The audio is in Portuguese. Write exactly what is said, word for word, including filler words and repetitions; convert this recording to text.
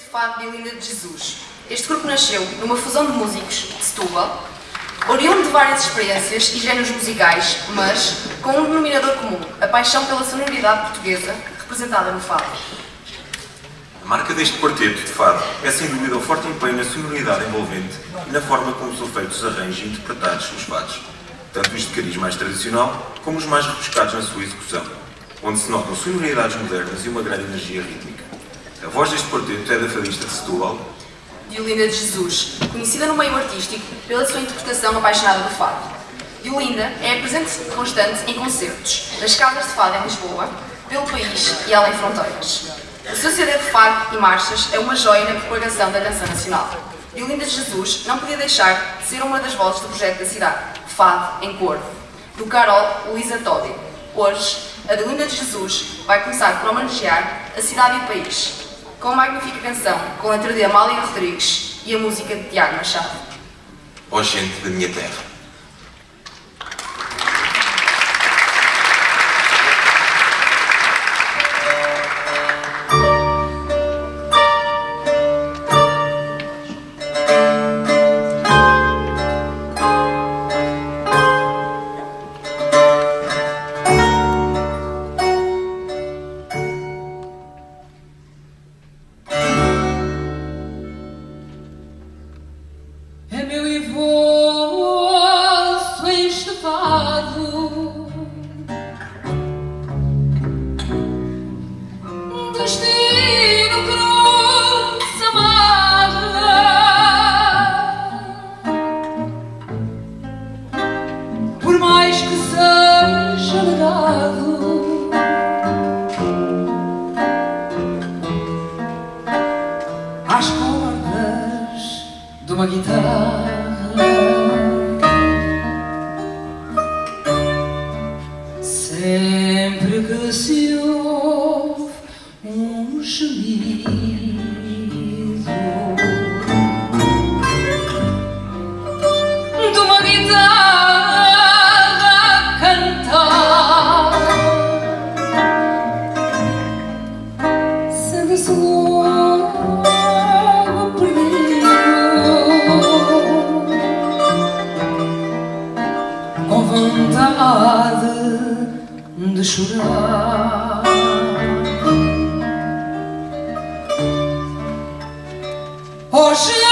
Fado de Olinda de Jesus. Este grupo nasceu numa fusão de músicos de Setúbal, oriundo de várias experiências e géneros musicais, mas com um denominador comum, a paixão pela sonoridade portuguesa representada no fado. A marca deste quarteto de fado é sem dúvida o forte empenho na sonoridade envolvente e na forma como são feitos os arranjos e interpretados os fados, tanto os de cariz mais tradicional como os mais rebuscados na sua execução, onde se notam sonoridades modernas e uma grande energia rítmica. A voz deste quarteto é da fadista de Setúbal, Diolinda de Jesus, conhecida no meio artístico pela sua interpretação apaixonada do fado. Diolinda é presente constante em concertos, nas casas de fado em Lisboa, pelo país e além fronteiras. A sua C D de fado e marchas é uma joia na propagação da canção nacional. Diolinda de Jesus não podia deixar de ser uma das vozes do projeto da cidade, Fado em Cor, do Carol Luísa Todi. Hoje, a Diolinda de Jesus vai começar por homenagear a cidade e o país, com uma magnífica canção com a letra de Amália Rodrigues e a música de Tiago Machado. Ó gente da minha terra. É meu e vosso este fado, destino que não se amarra, por mais que seja legado, às cordas de uma guitarra. Sempre que se ouve um gemido de uma guitarra a cantar, sente-se logo perdido, com vontade de chorar. Hoje